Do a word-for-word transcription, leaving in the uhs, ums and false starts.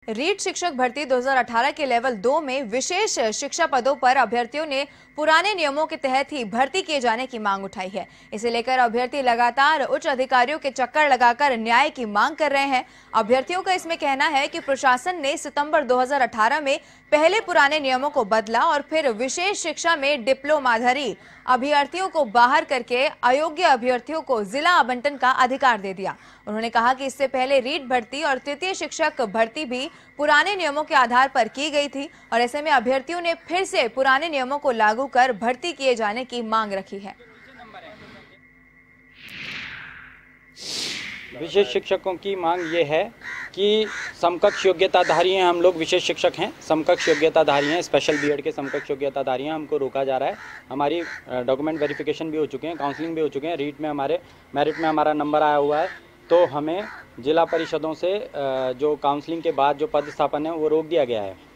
रीट शिक्षक भर्ती दो हज़ार अठारह के लेवल दो में विशेष शिक्षा पदों पर अभ्यर्थियों ने पुराने नियमों के तहत ही भर्ती किए जाने की मांग उठाई है। इसे लेकर अभ्यर्थी लगातार उच्च अधिकारियों के चक्कर लगाकर न्याय की मांग कर रहे हैं। अभ्यर्थियों का इसमें कहना है कि प्रशासन ने सितंबर दो हज़ार अठारह में पहले पुराने नियमों को बदला और फिर विशेष शिक्षा में डिप्लोमाधारी अभ्यर्थियों को बाहर करके अयोग्य अभ्यर्थियों को जिला आवंटन का अधिकार दे दिया। उन्होंने कहा कि इससे पहले रीट भर्ती और तृतीय शिक्षक भर्ती भी पुराने नियमों के आधार पर की गई थी और ऐसे में अभ्यर्थियों ने फिर से पुराने नियमों को लागू कर भर्ती किए जाने की मांग रखी है। विशेष शिक्षकों की मांग ये है कि समकक्ष योग्यताधारी हैं, हम लोग विशेष शिक्षक हैं, समकक्ष योग्यताधारी हैं, स्पेशल बीएड के समकक्ष योग्यताधारी हैं। हमको रोका जा रहा है। हमारी डॉक्यूमेंट वेरिफिकेशन भी हो चुके हैं, काउंसलिंग भी हो चुके हैं, रीट में हमारे मेरिट में हमारा नंबर आया हुआ है। तो हमें जिला परिषदों से जो काउंसलिंग के बाद जो पद स्थापन है वो रोक दिया गया है।